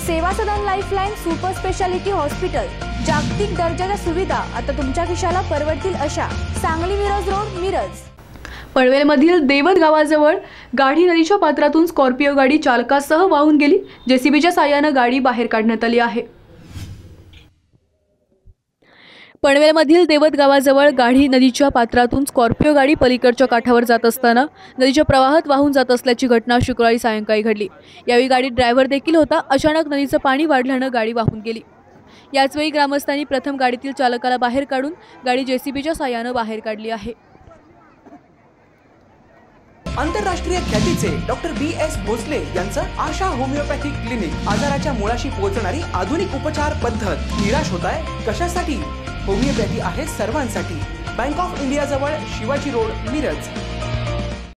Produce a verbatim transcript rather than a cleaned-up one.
सेवा Sadan lifeline super speciality hospital, जागतिक दर्जाच्या सुविधा आता तुमच्या खिशाला परवडतील अशा। सांगली मिरज रोड, मिरज। पनवेलमधील देवत गावाजवळ गाढी नदीच्या पात्रातून स्कॉर्पिओ गाडी चालकासह वाहून गेली। जेसीबीच्या साहाय्याने गाडी बाहेर काढण्यात आली आहे। पनवेलमधील देवत गावाजवळ गाढी नदीच्या पात्रातून स्कॉर्पिओ गाडी पलीकडच्या काठावर जात असताना नदीच्या प्रवाहात वाहून जात असल्याची घटना शुक्रवारी सायंकाळी घडली। यावेळी गाडीत ड्रायव्हर देखील होता। अचानक नदीचं पाणी वाढल्याने गाडी वाहून गेली। याचवेळी ग्रामस्थांनी प्रथम गाडीतील चालकाला बाहेर काढून गाडी जेसीबीच्या साहाय्याने बाहेर काढली आहे। आंतरराष्ट्रीय ख्यातीचे डॉक्टर बी एस भोसले यांचं आशा होमिओपॅथिक क्लिनिक, आजाराच्या मुळाशी पोहोचणारी आधुनिक उपचार पद्धत। निराश होताय कशासाठी? होमिओपॅथी आहे सर्वांसाठी। बँक ऑफ इंडिया जवळ शिवाजी रोड, मिरज।